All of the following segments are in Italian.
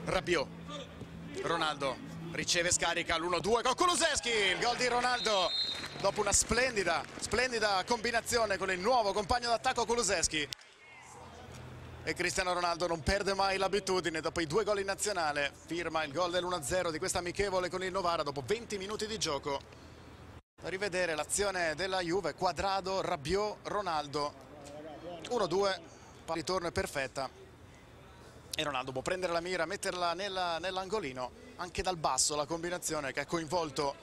Rabiot. Ronaldo riceve, scarica l'1-2 con Kulusevski. Il gol di Ronaldo dopo una splendida combinazione con il nuovo compagno d'attacco Kulusevski. E Cristiano Ronaldo non perde mai l'abitudine, dopo i 2 gol in nazionale firma il gol dell'1-0 di questa amichevole con il Novara dopo 20 minuti di gioco. A rivedere l'azione della Juve: Cuadrado, Rabiot, Ronaldo. 1-2, ritorno è perfetta e Ronaldo può prendere la mira, metterla nell'angolino. Anche dal basso la combinazione che ha coinvolto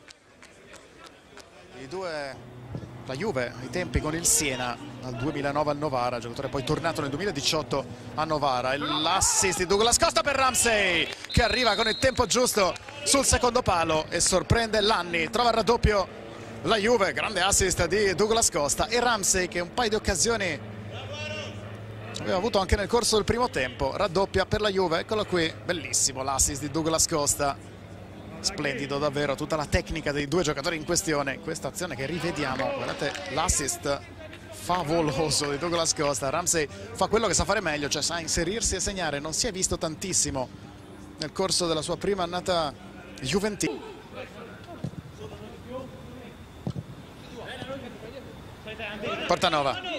la Juve ai tempi con il Siena dal 2009 al Novara, giocatore poi tornato nel 2018 a Novara. L'assist di Douglas Costa per Ramsey, che arriva con il tempo giusto sul secondo palo e sorprende Lanni. Trova il raddoppio la Juve, grande assist di Douglas Costa. E Ramsey, che un paio di occasioni aveva avuto anche nel corso del primo tempo, raddoppia per la Juve. Eccolo qui, bellissimo l'assist di Douglas Costa, splendido davvero tutta la tecnica dei due giocatori in questione in questa azione che rivediamo. Guardate l'assist favoloso di Douglas Costa. Ramsey fa quello che sa fare meglio, cioè sa inserirsi e segnare. Non si è visto tantissimo nel corso della sua prima annata juventina. Portanova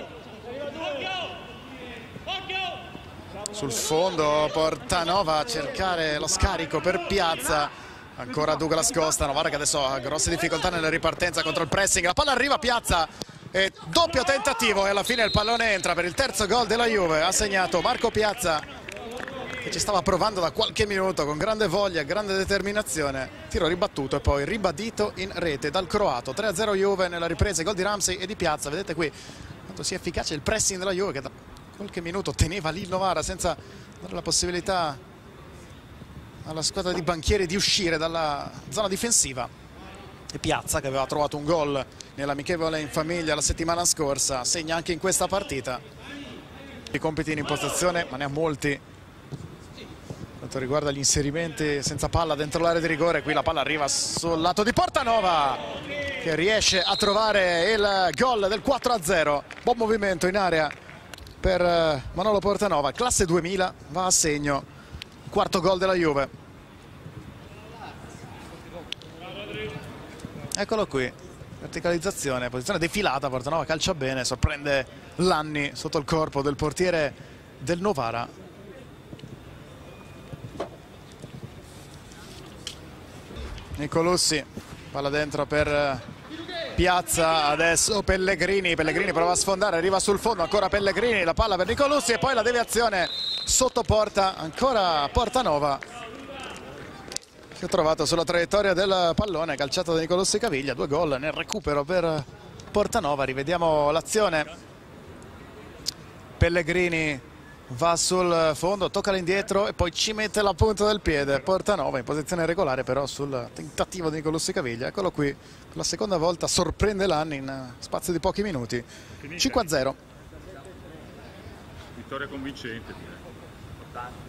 sul fondo, Portanova a cercare lo scarico per Piazza. Ancora Douglas Costa. Novara che adesso ha grosse difficoltà nella ripartenza contro il pressing. La palla arriva a Piazza e doppio tentativo e alla fine il pallone entra per il terzo gol della Juve. Ha segnato Marco Piazza, che ci stava provando da qualche minuto con grande voglia, grande determinazione. Tiro ribattuto e poi ribadito in rete dal croato. 3-0 Juve nella ripresa. Gol di Ramsey e di Piazza. Vedete qui quanto sia efficace il pressing della Juve, che da qualche minuto teneva lì il Novara senza dare la possibilità alla squadra di Banchieri di uscire dalla zona difensiva. E Piazza, che aveva trovato un gol nell'amichevole in famiglia la settimana scorsa, segna anche in questa partita. I compiti in impostazione, ma ne ha molti quanto riguarda gli inserimenti senza palla dentro l'area di rigore. Qui la palla arriva sul lato di Portanova, che riesce a trovare il gol del 4-0. Buon movimento in area per Manolo Portanova. Classe 2000, va a segno, quarto gol della Juve. Eccolo qui, verticalizzazione, posizione defilata. Portanova calcia bene, sorprende Lanni sotto il corpo del portiere del Novara. Nicolussi, palla dentro per Piazza, adesso Pellegrini prova a sfondare, arriva sul fondo, ancora Pellegrini, la palla per Nicolussi e poi la deviazione sotto porta, ancora Portanova, che ha trovato sulla traiettoria del pallone, calciato da Nicolussi Caviglia. 2 gol nel recupero per Portanova. Rivediamo l'azione. Pellegrini va sul fondo, tocca all'indietro e poi ci mette la punta del piede. Portanova in posizione regolare però sul tentativo di Nicolussi Caviglia. Eccolo qui, per la seconda volta sorprende Lanni in spazio di pochi minuti. 5-0. Vittoria convincente, direi.